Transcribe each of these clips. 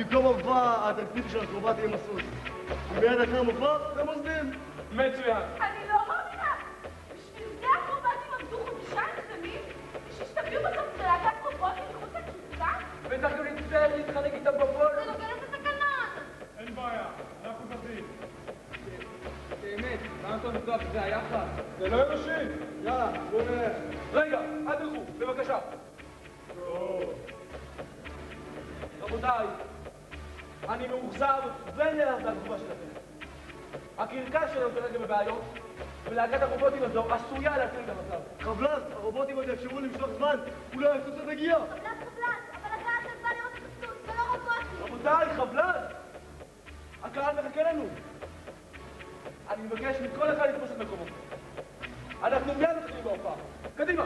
במקום מופע, התקציב של הקרובת יהיה מסוס. ומיד אחרי המופע, אתם עוזבים. מצוין. אני לא מאמינה. בשביל זה הקרובטים עבדו חודשיים שלמים? בשביל שתביאו בסוף להקת קרובטים מחוץ לכניסה? בטח גם נצטרך להתחלק איתם בבול. זה נוגד את התקנון. אין בעיה, אנחנו נביא. באמת, מה אתה נפגע? זה היחד. זה לא אנושי. יאללה, בואו נראה. רגע, אל תלכו, בבקשה. רבותיי, אני מאוכזב ונעלב מהתגובה שלכם. הקרקס שלנו כרגע בבעיות, ולהקת הרובוטים הזו עשויה להציל את המצב. חבלס, הרובוטים עוד יאפשרו למשוך זמן, אולי הסוס עוד הגיע. חבלס, אבל הקהל כאן בא לראות את הסוס, ולא רובוטים. רבותיי, חבלס! הקהל מחכה לנו. אני מבקש מכל אחד לתפוס את מקומו. אנחנו מיד מתחילים בהופעה. קדימה!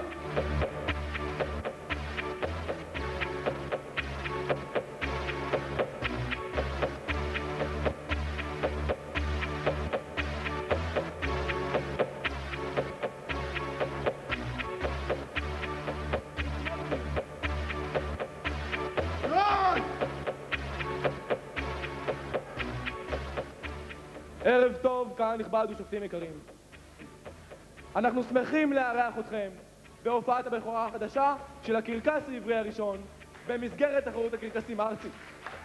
ערב טוב, קהל נכבד ושופטים יקרים. אנחנו שמחים לארח אתכם בהופעת הבכורה החדשה של הקרקס העברי הראשון במסגרת תחרות הקרקסים הארצית.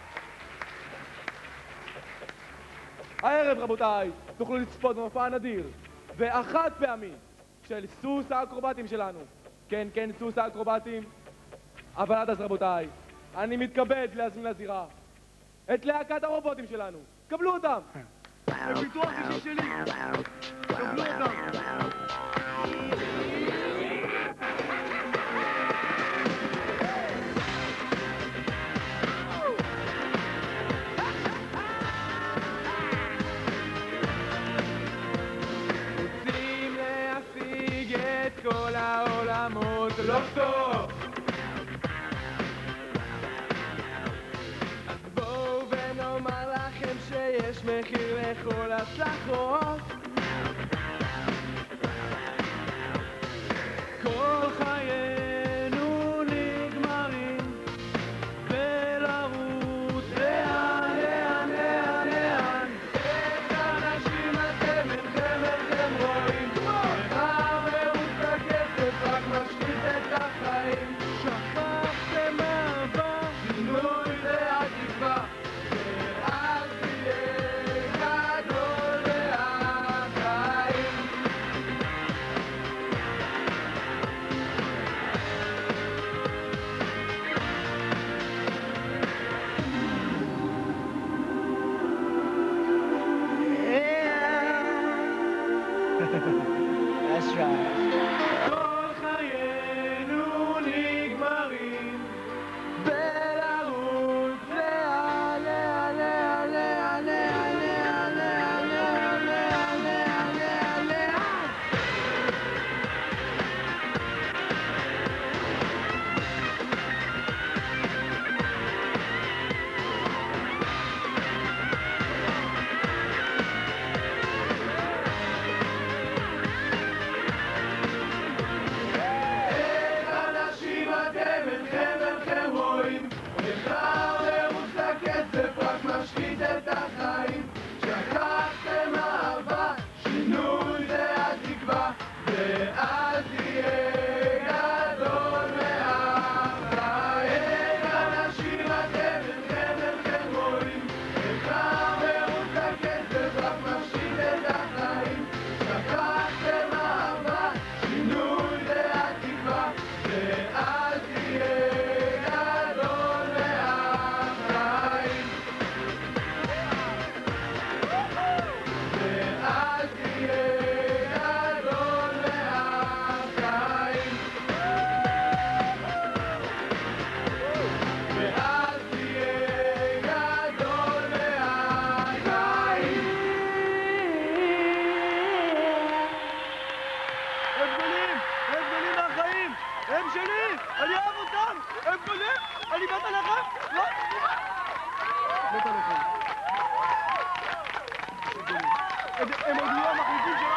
הערב, רבותיי, תוכלו לצפות במופע נדיר והחד פעמי של סוס האקרובטים שלנו. כן, כן, סוס האקרובטים. אבל עד אז, רבותיי, אני מתכבד להזמין לזירה את להקת הרובוטים שלנו. קבלו אותם! זה פיתוח אישי שלי. קבלו אותם. רוצים להשיג את כל העולמות, לא טוב! אז בואו ונאמר לכם שיש מחיר לכל הצלחות. כל חיינו נגמרים ולרוץ לאן, לאן, לאן, לאן. את האנשים אתם אינכם רואים, המרוץ הכסף רק משחית את החיים. שכחתם אהבה, שינוי והתקווה, ואז תהיה גדול מהחיים. That's right. כל חיינו נגמרים בלרוץ לאן, לאן, לאן, לאן, לאן, לאן, לאן, לאן, לאן, לאן, לאן, לאן. איך אנשים אתם אינכם רואים, איך המרוץ לכסף רק משחית את החיים. שכחתם אהבה, שינוי זה התקווה, ואז תהיה גדול מהחיים. איך אנשים אתם אינכם רואים, איך המרוץ לכסף רק משחית את החיים. שכחתם אהבה, שינוי זה התקווה, ואז תהיה גדול מהחיים. ואז תהיה גדול מהחיים. ואז תהיה גדול מהחיים. הם גדולים מהחיים. הם שלי, אני אוהב אותם. הם גדולים, אני מת עליכם. לא, מת עליכם. הם עוד יהיו המחליטים שלי.